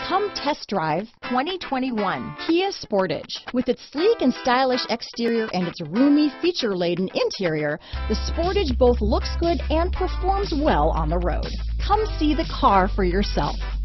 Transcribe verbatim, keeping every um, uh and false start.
Come test drive twenty twenty-one Kia Sportage. With its sleek and stylish exterior and its roomy, feature-laden interior, the Sportage both looks good and performs well on the road. Come see the car for yourself.